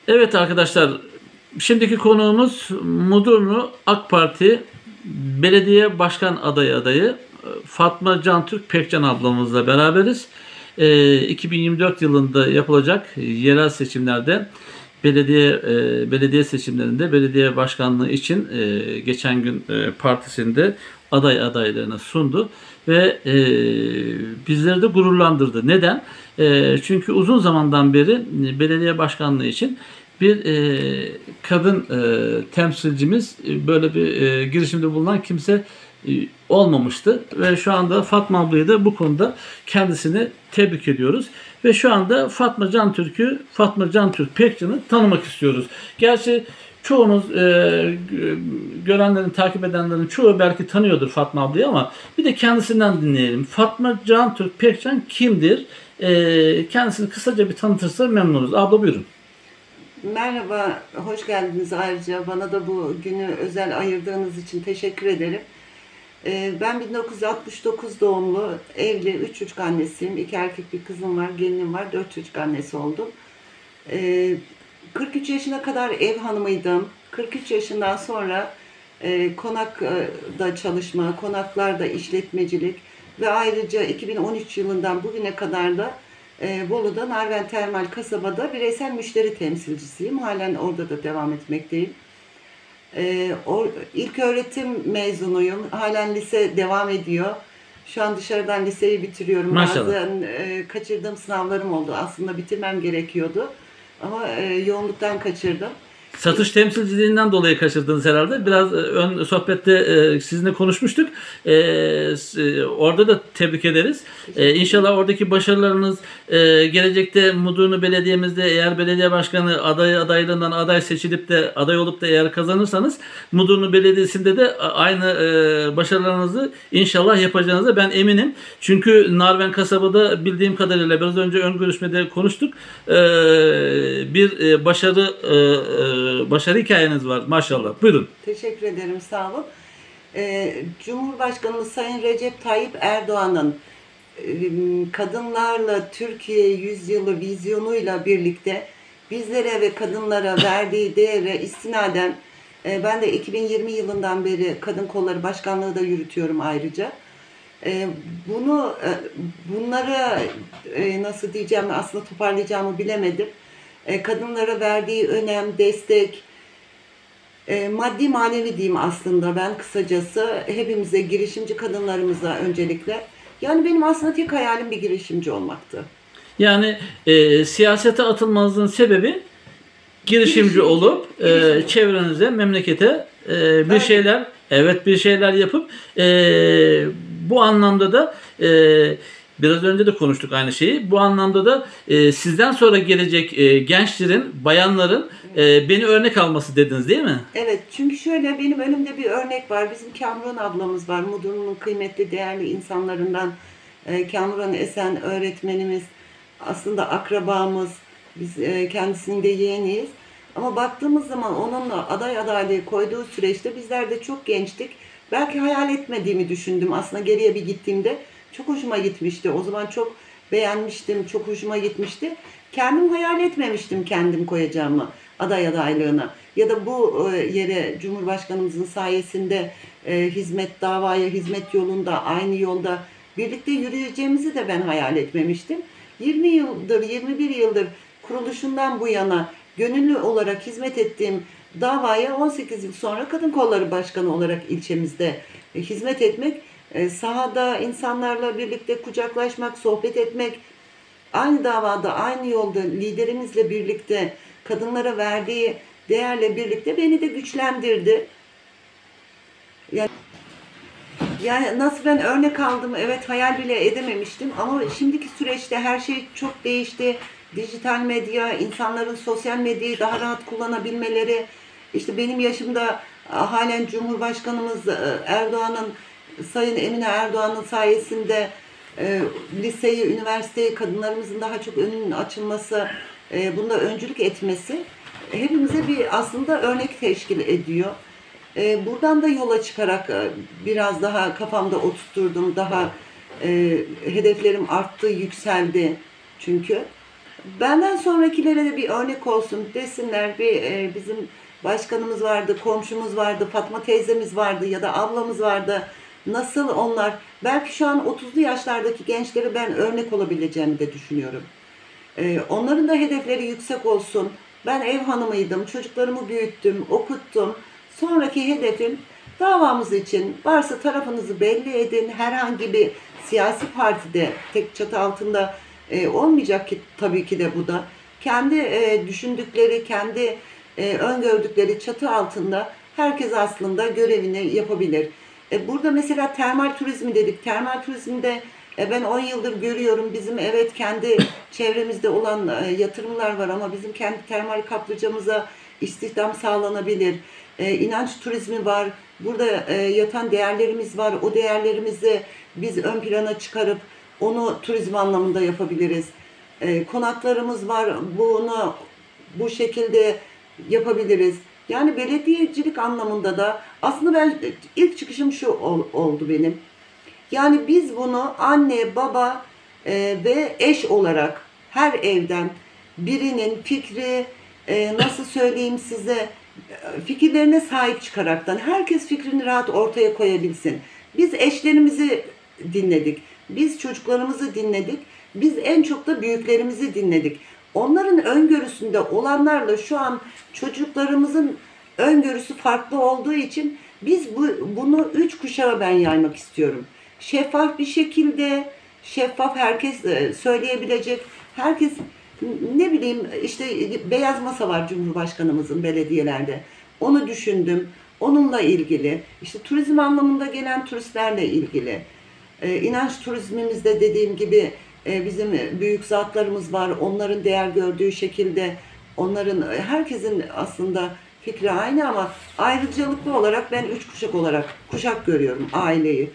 Evet arkadaşlar, şimdiki konuğumuz Mudurnu AK Parti Belediye Başkan adayı Fatma Cantürk Pekcan ablamızla beraberiz. 2024 yılında yapılacak yerel seçimlerde belediye seçimlerinde belediye başkanlığı için geçen gün partisinde adaylarını sundu ve bizleri de gururlandırdı. Neden? Çünkü uzun zamandan beri belediye başkanlığı için bir kadın temsilcimiz böyle bir girişimde bulunan kimse olmamıştı ve şu anda Fatma ablayı da bu konuda kendisini tebrik ediyoruz ve şu anda Fatma Cantürk Pekcan'ı tanımak istiyoruz. Gerçi çoğunuz görenlerin, takip edenlerin çoğu belki tanıyordur Fatma ablayı ama bir de kendisinden dinleyelim. Fatma Cantürk Pekcan kimdir? Kendisini kısaca bir tanıtırsa memnun oluruz. Abla buyurun. Merhaba, hoş geldiniz ayrıca. Bana da bu günü özel ayırdığınız için teşekkür ederim. Ben 1969 doğumlu, evli, 3 çocuk annesiyim. 2 erkek bir kızım var, gelinim var, 4 çocuk annesi oldum. 43 yaşına kadar ev hanımıydım. 43 yaşından sonra konakta çalışma, konaklarda işletmecilik ve ayrıca 2013 yılından bugüne kadar da Bolu'da Narven Termal Kasaba'da bireysel müşteri temsilcisiyim. Halen orada da devam etmekteyim. İlk öğretim mezunuyum. Halen lise devam ediyor. Şu an dışarıdan liseyi bitiriyorum. Maşallah. Bazen kaçırdığım sınavlarım oldu. Aslında bitirmem gerekiyordu. Ama yoğunluktan kaçırdım. Satış temsilciliğinden dolayı kaçırdınız herhalde. Biraz ön sohbette sizinle konuşmuştuk. Orada da tebrik ederiz. İnşallah oradaki başarılarınız gelecekte Mudurnu Belediye'mizde eğer belediye başkanı adaylığından aday seçilip de aday olup da eğer kazanırsanız Mudurnu Belediyesi'nde de aynı başarılarınızı inşallah yapacağınıza ben eminim. Çünkü Narven Kasaba'da bildiğim kadarıyla biraz önce ön görüşmede konuştuk. Bir başarı hikayeniz var maşallah. Buyurun. Teşekkür ederim, sağ olun. Cumhurbaşkanımız Sayın Recep Tayyip Erdoğan'ın kadınlarla Türkiye yüzyılı vizyonuyla birlikte bizlere ve kadınlara verdiği değere istinaden ben de 2020 yılından beri Kadın Kolları Başkanlığı da yürütüyorum ayrıca. Bunları nasıl diyeceğim, aslında toparlayacağımı bilemedim. Kadınlara verdiği önem, destek, maddi manevi diyeyim aslında ben kısacası hepimize, girişimci kadınlarımıza öncelikle. Yani benim aslında tek hayalim bir girişimci olmaktı. Yani siyasete atılmanızın sebebi girişimci olup çevrenize, memlekete bir şeyler yapıp bu anlamda da biraz önce de konuştuk aynı şeyi. Bu anlamda da sizden sonra gelecek gençlerin, bayanların beni örnek alması dediniz değil mi? Evet, çünkü şöyle benim önümde bir örnek var. Bizim Kamran ablamız var. Mudurnu'nun kıymetli, değerli insanlarından Kamran Esen öğretmenimiz. Aslında akrabamız. Biz kendisinin de yeğeniyiz. Ama baktığımız zaman onunla aday adaylığı koyduğu süreçte bizler de çok gençtik. Belki hayal etmediğimi düşündüm. Aslında geriye bir gittiğimde çok hoşuma gitmişti. O zaman çok beğenmiştim, çok hoşuma gitmişti. Kendim hayal etmemiştim kendim koyacağımı aday adaylığına. Ya da bu yere Cumhurbaşkanımızın sayesinde davaya hizmet yolunda, aynı yolda birlikte yürüyeceğimizi de ben hayal etmemiştim. 21 yıldır kuruluşundan bu yana gönüllü olarak hizmet ettiğim davaya 18 yıl sonra Kadın Kolları Başkanı olarak ilçemizde hizmet etmek, sahada insanlarla birlikte kucaklaşmak, sohbet etmek, aynı davada, aynı yolda liderimizle birlikte kadınlara verdiği değerle birlikte beni de güçlendirdi. Yani nasıl ben örnek aldım, evet hayal bile edememiştim ama şimdiki süreçte her şey çok değişti. Dijital medya, insanların sosyal medyayı daha rahat kullanabilmeleri, işte benim yaşımda halen Cumhurbaşkanımız Sayın Emine Erdoğan'ın sayesinde liseyi, üniversiteyi kadınlarımızın daha çok önünün açılması, bunda öncülük etmesi hepimize bir aslında örnek teşkil ediyor. Buradan da yola çıkarak biraz daha kafamda oturtturdum, daha hedeflerim arttı, yükseldi çünkü. Benden sonrakilere de bir örnek olsun desinler. Bizim başkanımız vardı, komşumuz vardı, Fatma teyzemiz vardı ya da ablamız vardı. Nasıl onlar? Belki şu an 30'lu yaşlardaki gençlere ben örnek olabileceğimi de düşünüyorum. Onların da hedefleri yüksek olsun. Ben ev hanımıydım, çocuklarımı büyüttüm, okuttum. Sonraki hedefim davamız için varsa tarafınızı belli edin. Herhangi bir siyasi partide tek çatı altında olmayacak ki tabii ki de bu da. Kendi düşündükleri, kendi öngördükleri çatı altında herkes aslında görevini yapabilir. Burada mesela termal turizmi dedik. Termal turizmde ben 10 yıldır görüyorum. Bizim evet kendi çevremizde olan yatırımlar var ama bizim kendi termal kaplıcamıza istihdam sağlanabilir. İnanç turizmi var. Burada yatan değerlerimiz var. O değerlerimizi biz ön plana çıkarıp onu turizm anlamında yapabiliriz. Konaklarımız var. Bunu bu şekilde yapabiliriz. Yani belediyecilik anlamında da aslında ben ilk çıkışım şu oldu benim. Yani biz bunu anne, baba ve eş olarak her evden birinin fikri, nasıl söyleyeyim size, fikirlerine sahip çıkaraktan herkes fikrini rahat ortaya koyabilsin. Biz eşlerimizi dinledik, biz çocuklarımızı dinledik, biz en çok da büyüklerimizi dinledik. Onların öngörüsünde olanlarla şu an çocuklarımızın öngörüsü farklı olduğu için biz bunu 3 kuşağa ben yaymak istiyorum. Şeffaf bir şekilde, şeffaf herkes söyleyebilecek, herkes ne bileyim işte beyaz masa var Cumhurbaşkanımızın belediyelerde. Onu düşündüm. Onunla ilgili, işte turizm anlamında gelen turistlerle ilgili, inanç turizmimizde dediğim gibi bizim büyük zatlarımız var. Onların değer gördüğü şekilde, onların herkesin aslında fikri aynı ama ayrıcalıklı olarak ben 3 kuşak olarak kuşak görüyorum aileyi.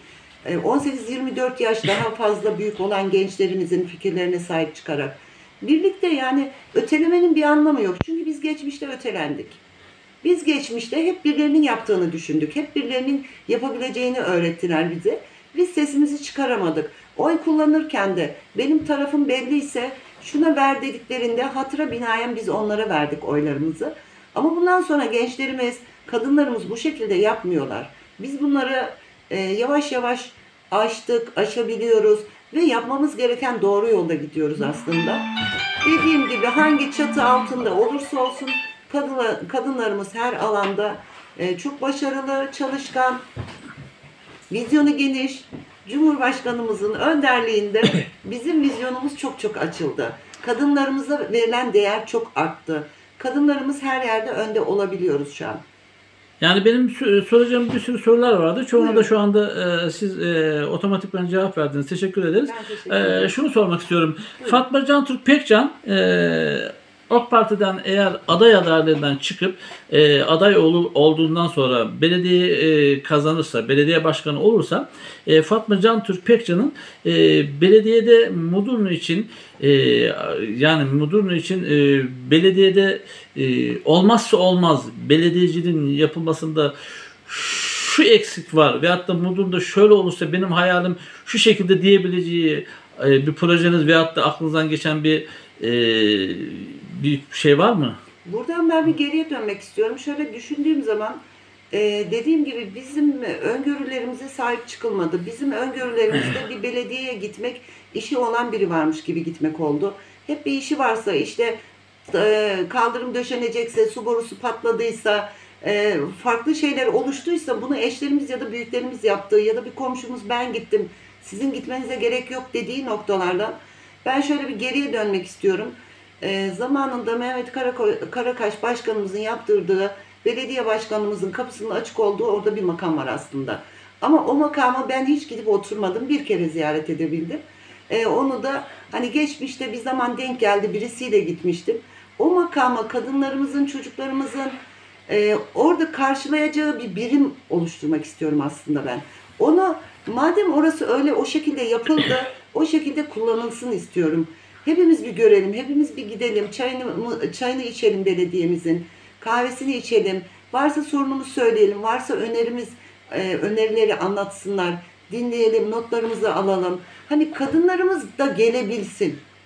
18-24 yaş daha fazla büyük olan gençlerimizin fikirlerine sahip çıkarak birlikte, yani ötelemenin bir anlamı yok. Çünkü biz geçmişte ötelendik. Biz geçmişte hep birilerinin yaptığını düşündük. Hep birilerinin yapabileceğini öğrettiler bize. Biz sesimizi çıkaramadık. Oy kullanırken de benim tarafım belliyse şuna ver dediklerinde hatıra binaen biz onlara verdik oylarımızı. Ama bundan sonra gençlerimiz, kadınlarımız bu şekilde yapmıyorlar. Biz bunları yavaş yavaş aşabiliyoruz ve yapmamız gereken doğru yolda gidiyoruz aslında. Dediğim gibi hangi çatı altında olursa olsun kadınlarımız her alanda çok başarılı, çalışkan, vizyonu geniş. Cumhurbaşkanımızın önderliğinde bizim vizyonumuz çok çok açıldı. Kadınlarımıza verilen değer çok arttı. Kadınlarımız her yerde önde olabiliyoruz şu an. Yani benim soracağım bir sürü sorular vardı. Çoğuna da şu anda siz otomatikman cevap verdiniz. Teşekkür ederiz. Ben teşekkür ederim. Şunu sormak istiyorum. Buyurun. Fatma Cantürk Pekcan AK Parti'den eğer aday adaylığından çıkıp aday olduğundan sonra belediye kazanırsa, belediye başkanı olursa Fatma Cantürk Pekcan'ın belediyede Mudurnu için belediyede olmazsa olmaz belediyeciliğin yapılmasında şu eksik var veyahut da Mudurnu'da şöyle olursa benim hayalim şu şekilde diyebileceği bir projeniz veyahut da aklınızdan geçen bir şey var mı? Buradan ben bir geriye dönmek istiyorum. Şöyle düşündüğüm zaman dediğim gibi bizim öngörülerimize sahip çıkılmadı. Bizim öngörülerimizde bir belediyeye gitmek, işi olan biri varmış gibi gitmek oldu. Hep bir işi varsa, işte kaldırım döşenecekse, su borusu patladıysa, farklı şeyler oluştuysa bunu eşlerimiz ya da büyüklerimiz yaptığı ya da bir komşumuz ben gittim, sizin gitmenize gerek yok dediği noktalardan ben şöyle bir geriye dönmek istiyorum. Zamanında Mehmet Karakaş başkanımızın yaptırdığı, belediye başkanımızın kapısının açık olduğu orada bir makam var aslında. Ama o makama ben hiç gidip oturmadım. Bir kere ziyaret edebildim. Onu da hani geçmişte bir zaman denk geldi, birisiyle gitmiştim. O makama kadınlarımızın, çocuklarımızın orada karşılayacağı bir birim oluşturmak istiyorum aslında ben. Onu madem orası öyle o şekilde yapıldı, o şekilde kullanılsın istiyorum. Hepimiz bir görelim, hepimiz bir gidelim, çayını içelim belediyemizin, kahvesini içelim. Varsa sorunumuzu söyleyelim, varsa önerileri anlatsınlar, dinleyelim, notlarımızı alalım. Hani kadınlarımız da gelebilsin.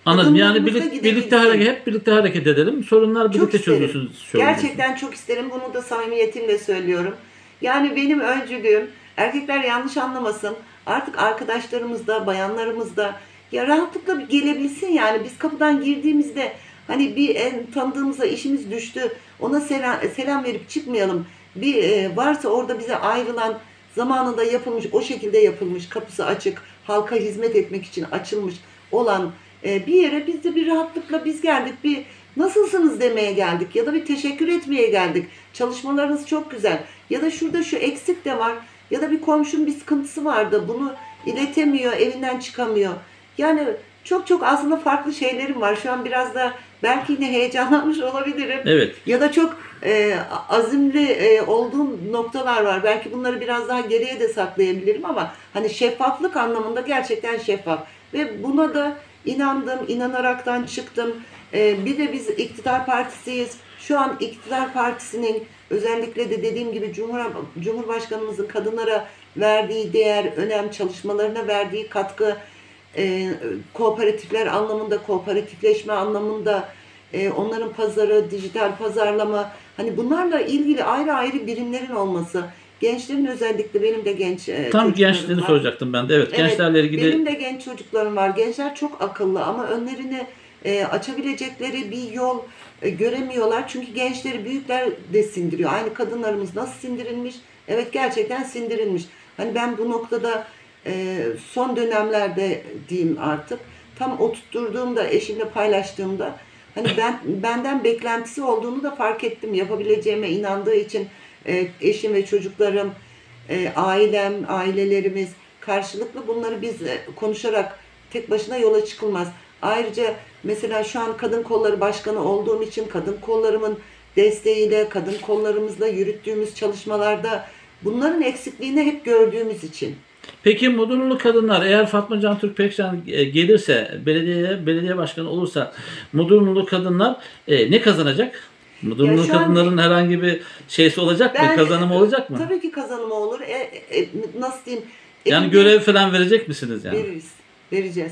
Anladım. Yani Kadınlarımız da birlikte gidebilsin. hep birlikte hareket edelim. Sorunlar Çok birlikte isterim. çözülsün söylüyorsunuz. Gerçekten çok isterim. Bunu da samimiyetimle söylüyorum. Yani benim öncülüğüm, erkekler yanlış anlamasın. Artık arkadaşlarımız da, bayanlarımız da ya rahatlıkla bir gelebilsin yani. Biz kapıdan girdiğimizde hani bir tanıdığımıza işimiz düştü. Ona selam verip çıkmayalım. Varsa orada bize ayrılan zamanında yapılmış, o şekilde yapılmış, kapısı açık, halka hizmet etmek için açılmış olan bir yere biz de bir rahatlıkla biz geldik. Bir nasılsınız demeye geldik ya da bir teşekkür etmeye geldik. Çalışmalarınız çok güzel. Ya da şurada şu eksik de var. Ya da bir komşum bir sıkıntısı vardı. Bunu iletemiyor, evinden çıkamıyor. Yani çok aslında farklı şeylerim var. Şu an biraz da belki yine heyecanlanmış olabilirim. Evet. Ya da çok azimli olduğum noktalar var. Belki bunları biraz daha geriye de saklayabilirim ama hani şeffaflık anlamında gerçekten şeffaf. Ve buna da inandım, inanaraktan çıktım. Bir de biz iktidar partisiyiz. Şu an iktidar partisinin özellikle de dediğim gibi Cumhurbaşkanımızın kadınlara verdiği değer, önem, çalışmalarına verdiği katkı, kooperatifler anlamında, kooperatifleşme anlamında, onların pazarı, dijital pazarlama, hani bunlarla ilgili ayrı ayrı birimlerin olması, gençlerin özellikle benim de genç Tam çocuklarım gençleri var. soracaktım ben de. Evet, Evet, gençlerle ilgili benim de genç çocuklarım var. Gençler çok akıllı ama önlerini açabilecekleri bir yol göremiyorlar. Çünkü gençleri büyükler de sindiriyor. Aynı kadınlarımız nasıl sindirilmiş? Evet, gerçekten sindirilmiş. Hani ben bu noktada son dönemlerde diyeyim artık tam oturtturduğumda, eşimle paylaştığımda hani benden beklentisi olduğunu da fark ettim. Yapabileceğime inandığı için eşim ve çocuklarım, ailem, ailelerimiz karşılıklı bunları biz konuşarak tek başına yola çıkılmaz. Ayrıca mesela şu an Kadın Kolları Başkanı olduğum için kadın kollarımın desteğiyle, kadın kollarımızla yürüttüğümüz çalışmalarda bunların eksikliğini hep gördüğümüz için. Peki Mudurnu kadınlar eğer Fatma Can Türk Pekcan gelirse belediye başkanı olursa Mudurnu kadınlar ne kazanacak? Ya Mudurnu şu an kadınların herhangi bir şeysi olacak mı? ben Kazanımı olacak mı? tabii ki kazanımı olur. Nasıl diyeyim? Yani Evinde görev falan verecek misiniz yani? veririz, vereceğiz.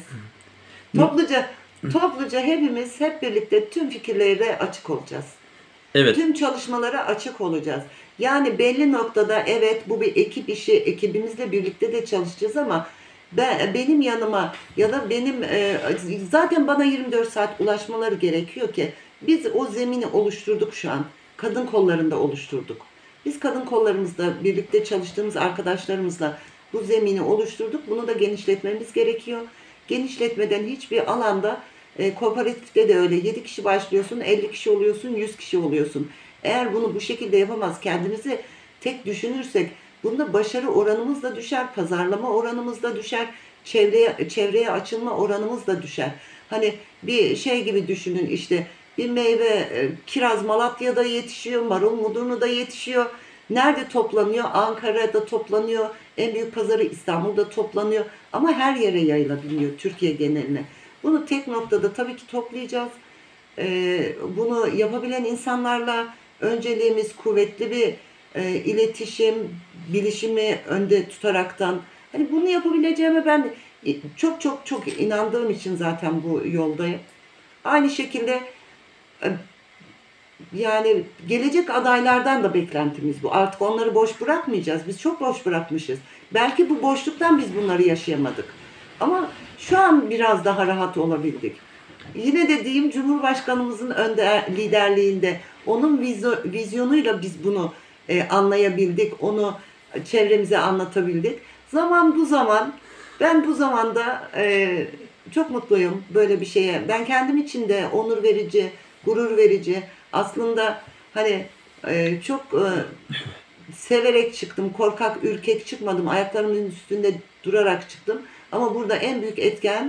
Topluca hepimiz hep birlikte tüm fikirlere açık olacağız. Evet. Tüm çalışmalara açık olacağız. Yani belli noktada evet bu bir ekip işi, ekibimizle birlikte de çalışacağız ama benim yanıma ya da zaten bana 24 saat ulaşmaları gerekiyor ki biz o zemini oluşturduk şu an. Kadın kollarında oluşturduk. Biz kadın kollarımızda birlikte çalıştığımız arkadaşlarımızla bu zemini oluşturduk. Bunu da genişletmemiz gerekiyor. Genişletmeden hiçbir alanda kooperatifte de öyle 7 kişi başlıyorsun, 50 kişi oluyorsun, 100 kişi oluyorsun. Eğer bunu bu şekilde yapamaz, kendimizi tek düşünürsek bunda başarı oranımız da düşer, pazarlama oranımız da düşer, çevreye açılma oranımız da düşer. Hani bir şey gibi düşünün işte bir meyve, kiraz Malatya'da yetişiyor, marul Mudurnu'da yetişiyor. Nerede toplanıyor? Ankara'da toplanıyor. En büyük pazarı İstanbul'da toplanıyor. Ama her yere yayılabiliyor Türkiye geneline. Bunu tek noktada tabii ki toplayacağız. Bunu yapabilen insanlarla önceliğimiz kuvvetli bir iletişim, bilişimi önde tutaraktan. Hani bunu yapabileceğime ben çok inandığım için zaten bu yoldayım. Aynı şekilde e, yani gelecek adaylardan da beklentimiz bu. Artık onları boş bırakmayacağız. Biz çok boş bırakmışız. Belki bu boşluktan biz bunları yaşayamadık. Ama şu an biraz daha rahat olabildik. Yine de diyeyim Cumhurbaşkanımızın liderliğinde onun vizyonuyla biz bunu anlayabildik. Onu çevremize anlatabildik. Zaman bu zaman ben bu zamanda çok mutluyum böyle bir şeye. Ben kendim için de onur verici, gurur verici. Aslında hani çok severek çıktım. Korkak, ürkek çıkmadım. Ayaklarımın üstünde durarak çıktım. Ama burada en büyük etken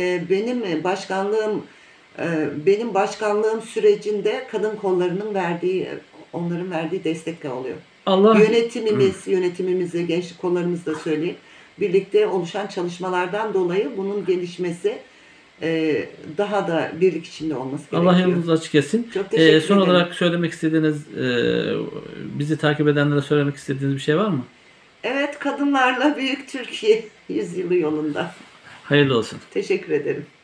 benim başkanlığım sürecinde kadın kollarının onların verdiği destekle oluyor. Allah Yönetimimizi, gençlik kollarımızı da söyleyeyim. Birlikte oluşan çalışmalardan dolayı bunun gelişmesi daha da birlik içinde olması gerekiyor. Allah yolunuzu açık etsin. Çok teşekkür ederim. Son olarak söylemek istediğiniz, bizi takip edenlere söylemek istediğiniz bir şey var mı? Evet, kadınlarla büyük Türkiye yüzyılı yolunda. Hayırlı olsun. Teşekkür ederim.